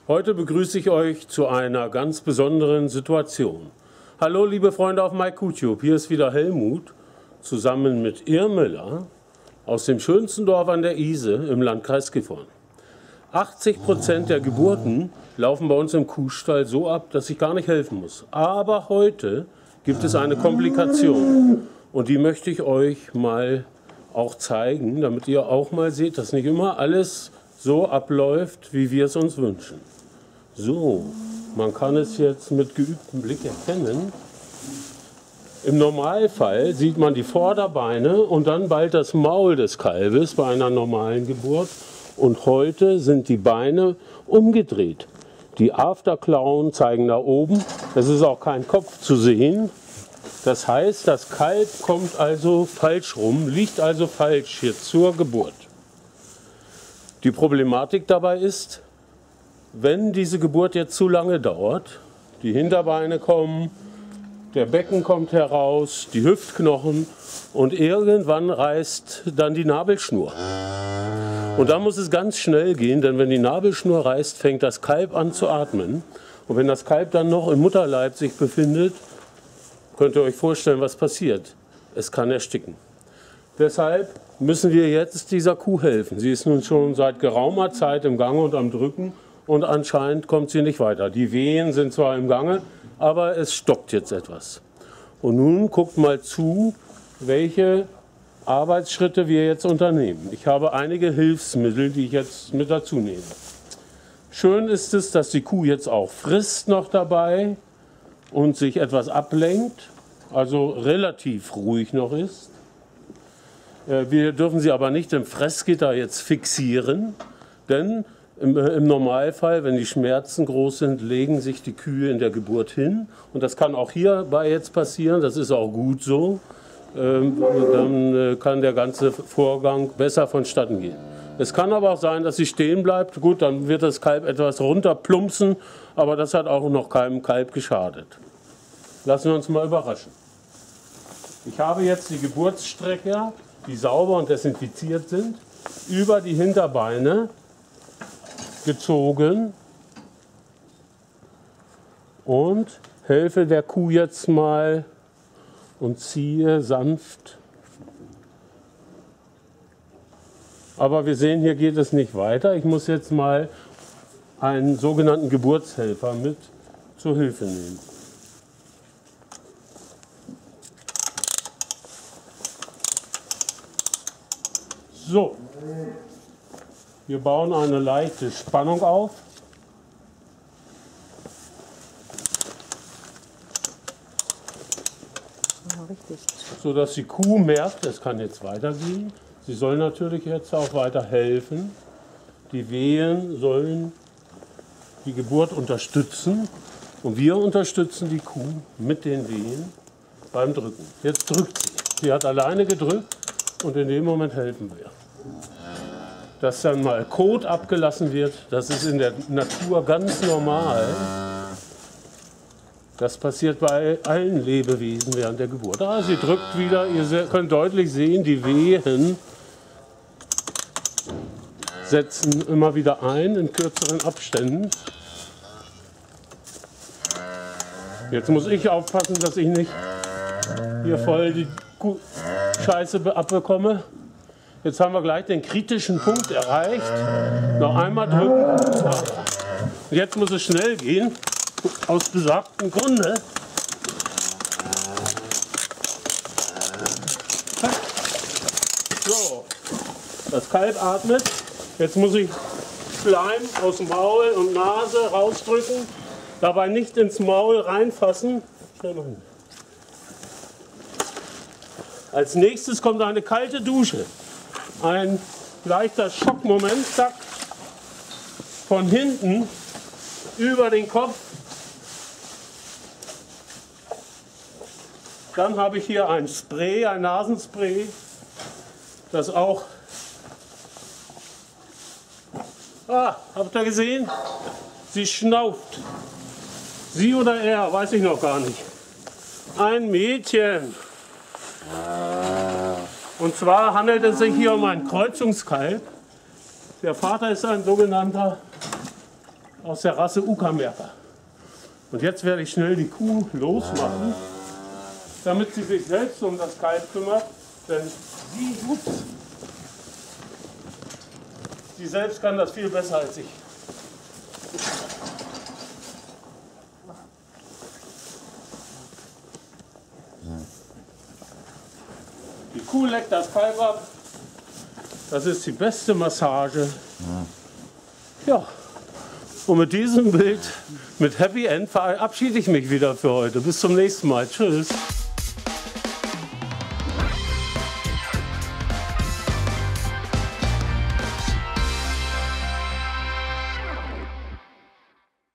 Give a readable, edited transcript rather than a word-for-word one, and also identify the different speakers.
Speaker 1: Heute begrüße ich euch zu einer ganz besonderen Situation. Hallo liebe Freunde auf MyQTube, hier ist wieder Helmut zusammen mit Irmela aus dem schönsten Dorf an der Ise im Landkreis Gifhorn. 80% der Geburten laufen bei uns im Kuhstall so ab, dass ich gar nicht helfen muss. Aber heute gibt es eine Komplikation und die möchte ich euch mal auch zeigen, damit ihr auch mal seht, dass nicht immer alles so abläuft, wie wir es uns wünschen. So, man kann es jetzt mit geübtem Blick erkennen. Im Normalfall sieht man die Vorderbeine und dann bald das Maul des Kalbes bei einer normalen Geburt. Und heute sind die Beine umgedreht. Die Afterklauen zeigen nach oben. Es ist auch kein Kopf zu sehen. Das heißt, das Kalb kommt also falsch rum, liegt also falsch hier zur Geburt. Die Problematik dabei ist, wenn diese Geburt jetzt zu lange dauert, die Hinterbeine kommen, der Becken kommt heraus, die Hüftknochen und irgendwann reißt dann die Nabelschnur. Und da muss es ganz schnell gehen, denn wenn die Nabelschnur reißt, fängt das Kalb an zu atmen. Und wenn das Kalb dann noch im Mutterleib sich befindet, könnt ihr euch vorstellen, was passiert. Es kann ersticken. Deshalb müssen wir jetzt dieser Kuh helfen. Sie ist nun schon seit geraumer Zeit im Gange und am Drücken und anscheinend kommt sie nicht weiter. Die Wehen sind zwar im Gange, aber es stockt jetzt etwas. Und nun guckt mal zu, welche Arbeitsschritte wir jetzt unternehmen. Ich habe einige Hilfsmittel, die ich jetzt mit dazu nehme. Schön ist es, dass die Kuh jetzt auch frisst noch dabei und sich etwas ablenkt, also relativ ruhig noch ist. Wir dürfen sie aber nicht im Fressgitter jetzt fixieren, denn im Normalfall, wenn die Schmerzen groß sind, legen sich die Kühe in der Geburt hin. Und das kann auch hierbei jetzt passieren, das ist auch gut so. Dann kann der ganze Vorgang besser vonstatten gehen. Es kann aber auch sein, dass sie stehen bleibt. Gut, dann wird das Kalb etwas runterplumpsen, aber das hat auch noch keinem Kalb geschadet. Lassen wir uns mal überraschen. Ich habe jetzt die Geburtsstrecke, die sauber und desinfiziert sind, über die Hinterbeine gezogen und helfe der Kuh jetzt mal und ziehe sanft. Aber wir sehen, hier geht es nicht weiter. Ich muss jetzt mal einen sogenannten Geburtshelfer mit zur Hilfe nehmen. So, wir bauen eine leichte Spannung auf. Sodass die Kuh merkt, es kann jetzt weitergehen. Sie soll natürlich jetzt auch weiter helfen. Die Wehen sollen die Geburt unterstützen und wir unterstützen die Kuh mit den Wehen beim Drücken. Jetzt drückt sie. Sie hat alleine gedrückt und in dem Moment helfen wir. Dass dann mal Kot abgelassen wird, das ist in der Natur ganz normal. Das passiert bei allen Lebewesen während der Geburt. Ah, sie drückt wieder, ihr könnt deutlich sehen, die Wehen setzen immer wieder ein in kürzeren Abständen. Jetzt muss ich aufpassen, dass ich nicht hier voll die Scheiße abbekomme. Jetzt haben wir gleich den kritischen Punkt erreicht. Noch einmal drücken. Jetzt muss es schnell gehen. Aus besagtem Grunde. So, das Kalb atmet. Jetzt muss ich Schleim aus dem Maul und Nase rausdrücken. Dabei nicht ins Maul reinfassen. Als nächstes kommt eine kalte Dusche. Ein leichter Schockmoment, zack, von hinten über den Kopf. Dann habe ich hier ein Spray, ein Nasenspray, das auch, habt ihr gesehen? Sie schnauft. Sie oder er, weiß ich noch gar nicht. Ein Mädchen. Und zwar handelt es sich hier um ein Kreuzungskalb. Der Vater ist ein sogenannter aus der Rasse Uckermärker. Und jetzt werde ich schnell die Kuh losmachen, damit sie sich selbst um das Kalb kümmert, denn sie selbst kann das viel besser als ich. Die Kuh leckt das Kalb ab. Das ist die beste Massage. Ja, und mit diesem Bild, mit Happy End, verabschiede ich mich wieder für heute. Bis zum nächsten Mal. Tschüss.